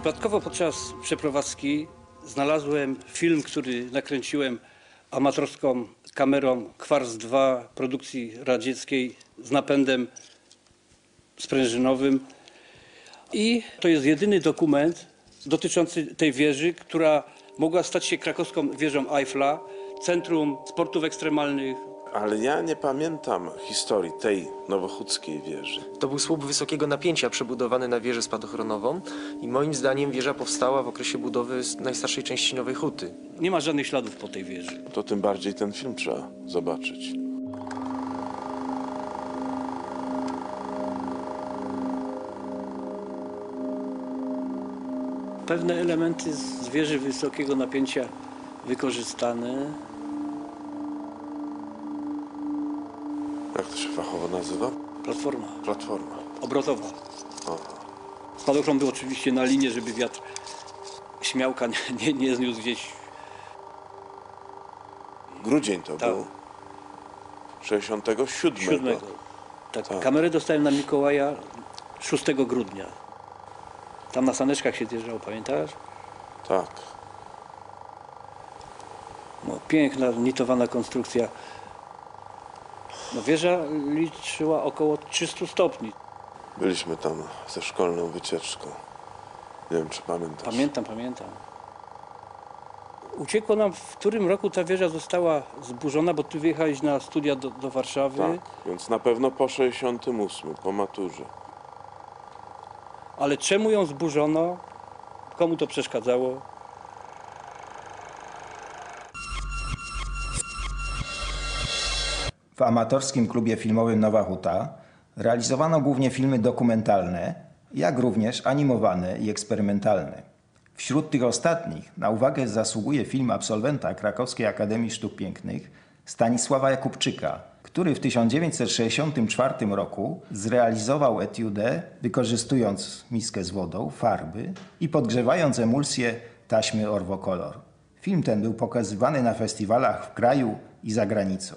Przypadkowo podczas przeprowadzki znalazłem film, który nakręciłem amatorską kamerą Kwarc 2 produkcji radzieckiej z napędem sprężynowym. I to jest jedyny dokument dotyczący tej wieży, która mogła stać się krakowską wieżą Eiffla, centrum sportów ekstremalnych. Ale ja nie pamiętam historii tej nowochódzkiej wieży. To był słup wysokiego napięcia przebudowany na wieżę spadochronową i moim zdaniem wieża powstała w okresie budowy najstarszej części Nowej Huty. Nie ma żadnych śladów po tej wieży. To tym bardziej ten film trzeba zobaczyć. Pewne elementy z wieży wysokiego napięcia wykorzystane. Jak to się fachowo nazywa? Platforma Platforma. obrotowa. Aha. Spadochron był oczywiście na linie, żeby wiatr śmiałka nie zniósł gdzieś. Grudzień to Tak. był 67. 7. Tak. Tak. Kamerę dostałem na Mikołaja 6 grudnia. Tam na saneczkach się zjeżdżał, pamiętasz? Tak. No, piękna, nitowana konstrukcja. No, wieża liczyła około 300 stopni. Byliśmy tam ze szkolną wycieczką. Nie wiem, czy pamiętasz. Pamiętam. Uciekło nam, w którym roku ta wieża została zburzona, bo ty wyjechałeś na studia do Warszawy. Tak, więc na pewno po 68, po maturze. Ale czemu ją zburzono? Komu to przeszkadzało? W amatorskim klubie filmowym Nowa Huta realizowano głównie filmy dokumentalne, jak również animowane i eksperymentalne. Wśród tych ostatnich na uwagę zasługuje film absolwenta Krakowskiej Akademii Sztuk Pięknych Stanisława Jakubczyka, który w 1964 roku zrealizował etiudę, wykorzystując miskę z wodą, farby i podgrzewając emulsję taśmy Orwokolor. Film ten był pokazywany na festiwalach w kraju i za granicą.